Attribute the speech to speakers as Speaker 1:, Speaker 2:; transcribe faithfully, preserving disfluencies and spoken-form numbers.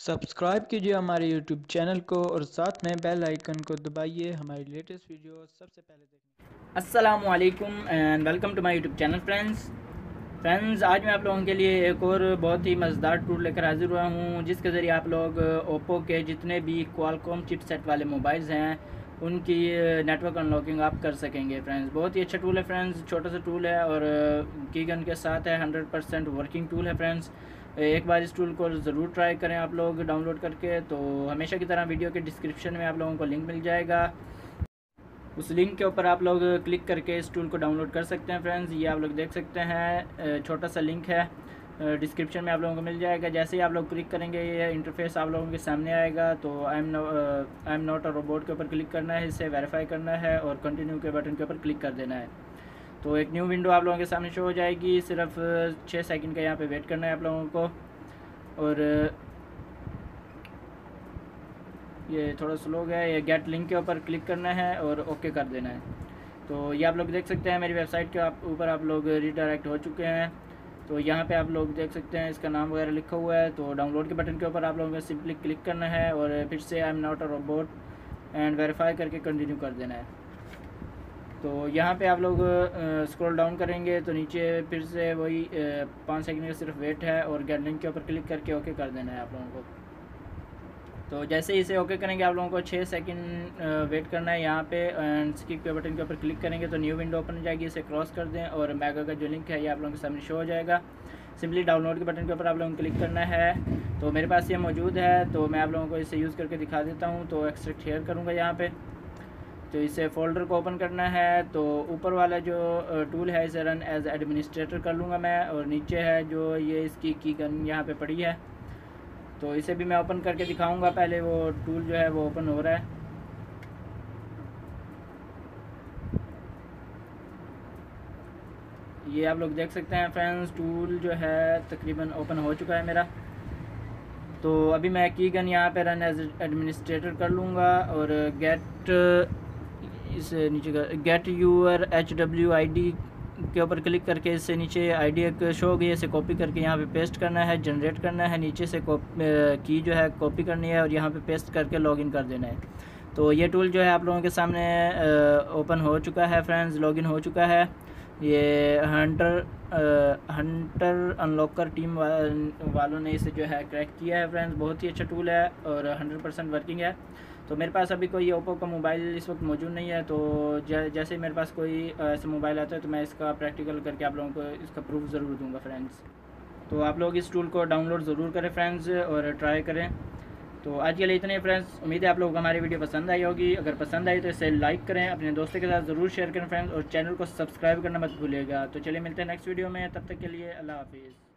Speaker 1: Subscribe कीजिए हमारे YouTube channel को और साथ में बेल आइकन को दबाइए हमारी लेटेस्ट वीडियो सबसे पहले देखने।
Speaker 2: अस्सलामुअलैकुम and welcome to my YouTube channel friends friends आज मैं आप लोगों के लिए एक और बहुत ही मज़ेदार टूल लेकर हाजिर हुआ हूँ, जिसके ज़रिए आप लोग ओप्पो के जितने भी क्वालकॉम चिपसेट वाले मोबाइल्स हैं उनकी नेटवर्क अनलॉकिंग आप कर सकेंगे। फ्रेंड्स बहुत ही अच्छा टूल है फ्रेंड्स, छोटा सा टूल है और कीगन के साथ है, हंड्रेड परसेंट वर्किंग टूल है। फ्रेंड्स एक बार इस टूल को ज़रूर ट्राई करें आप लोग डाउनलोड करके। तो हमेशा की तरह वीडियो के डिस्क्रिप्शन में आप लोगों को लिंक मिल जाएगा, उस लिंक के ऊपर आप लोग क्लिक करके इस टूल को डाउनलोड कर सकते हैं। फ्रेंड्स ये आप लोग देख सकते हैं, छोटा सा लिंक है, डिस्क्रिप्शन में आप लोगों को मिल जाएगा। जैसे ही आप लोग क्लिक करेंगे ये इंटरफेस आप लोगों के सामने आएगा। तो I am I am not a robot के ऊपर क्लिक करना है, इससे वेरीफाई करना है और कंटिन्यू के बटन के ऊपर क्लिक कर देना है। तो एक न्यू विंडो आप लोगों के सामने शो हो जाएगी। सिर्फ छः सेकंड का यहाँ पे वेट करना है आप लोगों को, और ये थोड़ा स्लो गया। ये गेट लिंक के ऊपर क्लिक करना है और ओके कर देना है। तो ये आप लोग देख सकते हैं मेरी वेबसाइट के आप ऊपर आप लोग रीडायरेक्ट हो चुके हैं। तो यहाँ पे आप लोग देख सकते हैं इसका नाम वगैरह लिखा हुआ है। तो डाउनलोड के बटन के ऊपर आप लोगों को सिंपली क्लिक करना है और फिर से I am not a robot and verify करके कंटिन्यू कर देना है। तो यहाँ पे आप लोग स्क्रॉल डाउन करेंगे तो नीचे फिर से वही पाँच सेकंड का सिर्फ वेट है और गेट लिंक के ऊपर क्लिक करके ओके कर देना है आप लोगों को। तो जैसे इसे ओके करेंगे आप लोगों को छः सेकंड वेट करना है यहाँ पे, एंड स्किप के बटन के ऊपर क्लिक करेंगे तो न्यू विंडो ओपन हो जाएगी। इसे क्रॉस कर दें और मेगा का जो लिंक है ये आप लोगों के सामने शो हो जाएगा। सिंपली डाउनलोड के बटन के ऊपर आप लोगों को क्लिक करना है। तो मेरे पास ये मौजूद है तो मैं आप लोगों को इसे यूज़ करके दिखा देता हूँ। तो एक्सट्रैक्ट शेयर करूँगा यहाँ पर। तो इसे फ़ोल्डर को ओपन करना है। तो ऊपर वाला जो टूल है इसे रन एज एडमिनिस्ट्रेटर कर लूँगा मैं, और नीचे है जो ये इसकी की गन यहाँ पे पड़ी है। तो इसे भी मैं ओपन करके दिखाऊंगा। पहले वो टूल जो है वो ओपन हो रहा है। ये आप लोग देख सकते हैं फ्रेंड्स, टूल जो है तकरीबन ओपन हो चुका है मेरा। तो अभी मैं कीगन यहाँ पे रन एज एडमिनिस्ट्रेटर कर लूँगा और गेट इस नीचे का get your H W I D के ऊपर क्लिक करके इससे नीचे आईडी एक शो हो गई है, इसे कॉपी करके यहाँ पे पेस्ट करना है, जनरेट करना है, नीचे से की जो है कॉपी करनी है और यहाँ पे पेस्ट करके लॉगिन कर देना है। तो ये टूल जो है आप लोगों के सामने ओपन हो चुका है फ्रेंड्स, लॉगिन हो चुका है। ये हंटर हंटर अनलॉकर टीम वा, वालों ने इसे जो है क्रैक किया है फ्रेंड्स। बहुत ही अच्छा टूल है और हंड्रेड परसेंट वर्किंग है। तो मेरे पास अभी कोई ओप्पो का मोबाइल इस वक्त मौजूद नहीं है। तो जैसे मेरे पास कोई ऐसा मोबाइल आता है तो मैं इसका प्रैक्टिकल करके आप लोगों को इसका प्रूफ ज़रूर दूंगा फ्रेंड्स। तो आप लोग इस टूल को डाउनलोड ज़रूर करें फ्रेंड्स और ट्राई करें। तो आज के लिए इतने फ्रेंड्स, उम्मीद है आप लोगों को हमारी वीडियो पसंद आई होगी। अगर पसंद आई तो इसे लाइक करें, अपने दोस्तों के साथ ज़रूर शेयर करें फ्रेंड्स, और चैनल को सब्सक्राइब करना मत भूलिएगा। तो चलिए मिलते हैं नेक्स्ट वीडियो में, तब तक के लिए अल्लाह हाफिज़।